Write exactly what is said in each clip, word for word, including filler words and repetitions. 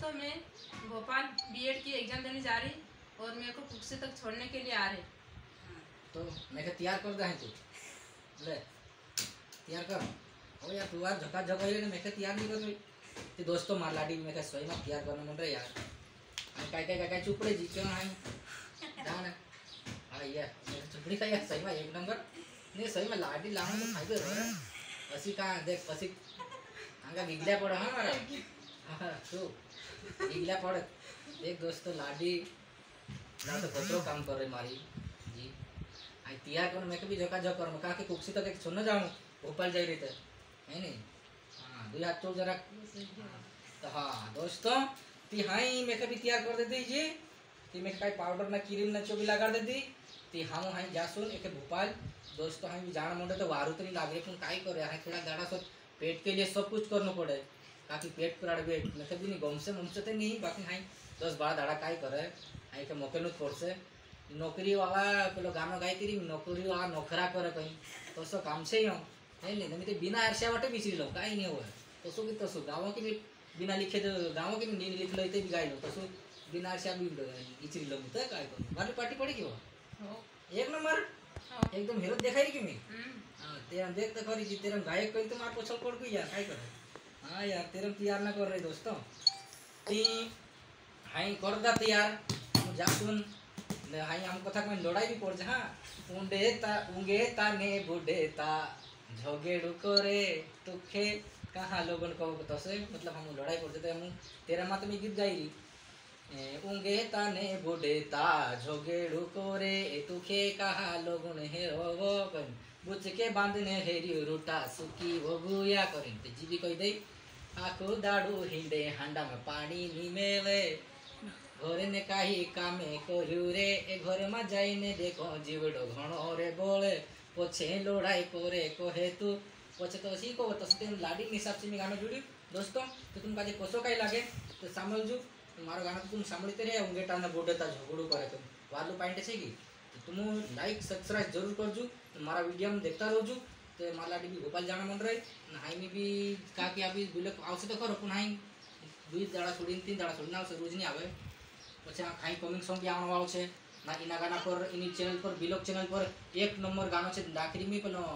दोस्तों मैं भोपाल बीएड की एग्जाम देने जा रही और मेरे को कुक्सी तक छोड़ने के लिए आ रहे। तो मैं क्या तैयार कर दे तू ले तैयार कर ओ यार तू यार झका झका ले मैं क्या तैयार नहीं कर रही ते दोस्तों मार लाडी मैं क्या सोई में तैयार करना मन रे यार मैं काय काय काय चुपड़े जी क्यों है जान हां ये मैं चुपड़ी का यार सही में एक नंबर नहीं सही में लाडी लाना तो फायदे रहे असी का देख असी आंगा गिगल्या पड़ हां मारा हां तू गिगल्या पड़ देख दोस्तों लाडी ना तो कचरो काम कर रही मारी जी आई तैयार कर मैं कभी झका झक कर मैं कहा कि कुक्सी तक एक सुन जाऊं ऊपर जा रही थे है नहीं हां दो हाथ चोल जरा तो हां दोस्तों ती हाई मैं कभी तैयार कर देती जी ती मैं काई पाउडर ना क्रीम ना चोबी लगा देती ती हम हाई जासुन एक भोपाल दोस्तों हाई जान मुंडे तो वारू तो नहीं लागे पण काय करे हाई थोड़ा गाड़ा सब पेट के लिए सब कुछ करना पड़े ताकि पेट पर वेट मैं कभी नहीं गम से मुमसे तो नहीं बाकी हाई दस बारह दाड़ा काय करे हाई के मौके नु फोड़से नौकरी वाला पेलो गाना गाई करी नौकरी वाला नौकरा करे कहीं तो सो काम से ही हो है नहीं नहीं तो बिना अर्षा वाटे बिचरी लो काई नहीं हुआ तो सो की तो सो गाँव की भी बिना लिखे तो गाँव की भी नहीं लिख लो भी गाई लो तो सो बिना अर्षा भी बिचरी लो तो काय करो वाली पार्टी पड़ेगी वो एक नंबर एकदम हीरो दिखाई कि मैं हां तेरा देख तो करी जी तेरा गायक कोई तो मार पोछल पड़ गई यार काय करे हां यार तेरा तैयार ना कर रहे दोस्तों ती हाई कर दा तैयार जासुन ने हाई हम कथा कोई लड़ाई भी पड़ जा हां उंडे ता उंगे ता ने बुडे ता झगेड़ू करे तुखे कहां लोगन को तो से मतलब हम लड़ाई पड़ जाते हम तेरा मात में गीत गाई उंगे ता ने बुडे ता झगेड़ू करे तुखे कहां लोगन हे हो कन बुच के बांधने हेरी रूटा सुकी वो बुया करें ते जीवी कह दे आखो दाड़ू हिंडे हांडा में पानी नी मेले घरे ने काही कामे कर्यु रे ए घर में जाइने देखो जीवड़ो घणो रे बोले पछे लड़ाई करे कहे तू पछे तो सी को तो तेन लाडी हिसाब से मैं गाना जुड़ी दोस्तों तो तुम काजे कसो काई लागे तो सामल जू तुम्हारा गाना तुम सामळते रे उंगेटा ना बोडता झगड़ू करे तुम वालो पॉइंट छे की तो तुम लाइक सब्सक्राइब जरूर करजू तुम्हारा वीडियो में देखता रहजू तो माला डी भी भोपाल जाना मन रहे हाई में भी का कि अभी बुले आवश्यक तो करो पुन हाई दुई दाड़ा छोड़ी तीन दाड़ा छोड़ी ना रोज नहीं आवे પછી કાઈ કમિંગ સોંગ બી આવવાનો વાળો છે ના એના ગાના પર એની ચેનલ પર બિલોક ચેનલ પર એક નંબર ગાનો છે દાખરી મી પેલો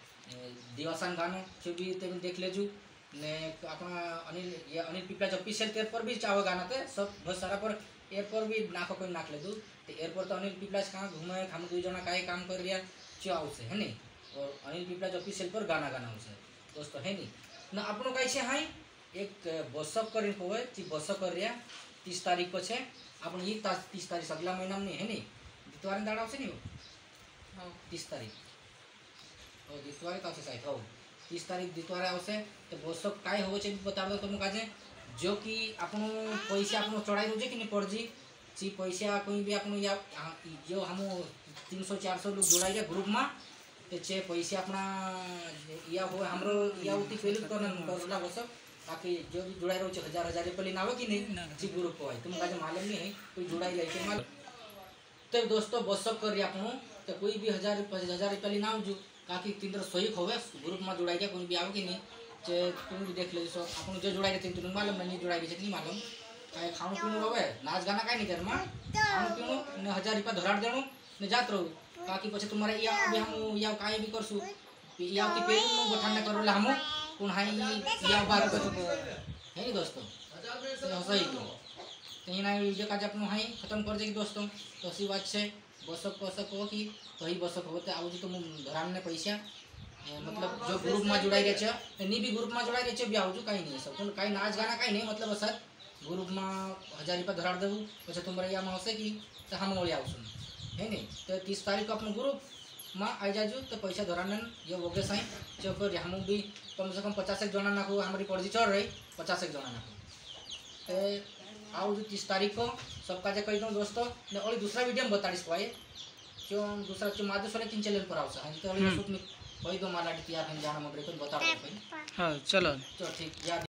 દિવાસાન ગાનો છે બી તમે દેખ લેજો ને આપણા અનિલ ये अनिल पिपला ऑफिशियल तेर पर भी चाहो गाना ते सब बहुत सारा पर एयर पर भी नाखो कोई नाख ले दू तो एयर पर तो अनिल पिपला कहाँ घूमे हम दो जना काई काम कर रिया चाव से है नहीं और अनिल पिपला ऑफिशियल पर गाना गाना से दोस्तों है नहीं ना आपनो काई छे हाई एक बसक करिन होवे ची बसक कर रिया तीस तारीख को छे अपन ये तीस तारीख अगला महीना में है नहीं दितवार दाड़ा आवशे नहीं हो तीस तारीख और दितवार का शायद हो तीस तारीख दितवार आवशे तो बसक काय होवे छे बता दो तुम काजे जो कि अपन पैसा अपन चढ़ाई रोजे कि नहीं पड़जी सी पैसा कोई भी अपन या जो हम तीन सौ चार सौ लोग जोड़ाई ग्रुप में तो चे पैसा अपना या हो हमरो या उती फेल करना बसक ताकि जो भी जुड़ाई रहो हजार हजार रुपये ना हो कि नहीं जी ग्रुप को तुम का मालूम नहीं है कोई जुड़ाई रही माल तो दोस्तों बसक कर आपनो तो कोई भी हजार हजार रुपये ना हो ताकि तीन सही होवे ग्रुप में जुड़ाई गया कोई भी आओ कि नहीं चे तुम भी देख ले अपन जो जुड़ाई रहते तुम मालूम नहीं जुड़ाई रही नहीं मालूम काय खाणु पीणु रहे नाच गाना कहीं नहीं घर में खाणु पीणु ने हजार रुपया धराड़ देणु ने जात रहू ताकि पछे तुम्हारे या भी हम या काई भी करसु या की पेट में गठाना करोला हम पुन हाई या बार को है नहीं दोस्तों तो सही तो कहीं ना वीडियो का जब हाई खत्म कर देगी दोस्तों तो सी बात से बसक बसक हो कि कहीं बसक होते आओ जी तो धरान ने पैसा मतलब जो ग्रुप में जुड़ाई रहे छे नहीं भी ग्रुप में जुड़ाई रहे छे भी आवजू कहीं नहीं सब तुम कहीं नाच गाना कहीं नहीं मतलब सर ग्रुप में हजार रुपया धराड़ देवू पछे तुम्हारे या में हसे कि तो हम ओली आवसु है नहीं तो तीस तारीख को अपन ग्रुप में आई जाजू तो पैसा धरान ये वगे साई चौकर हम भी कम से कम पचास एक जना नाखो हमारी पड़जी चढ़ रही पचास एक जना नाखो तो आओ जो तीस तारीख को सबका जे कही दूँ दोस्तों ने और दूसरा वीडियो में बताड़ीस पाए क्यों दूसरा जो माधु सोने तीन चैनल पर आओ सा तो कही दो माला तैयार हम जाना मगरे को बता दो भाई हाँ चलो चलो ठीक यार।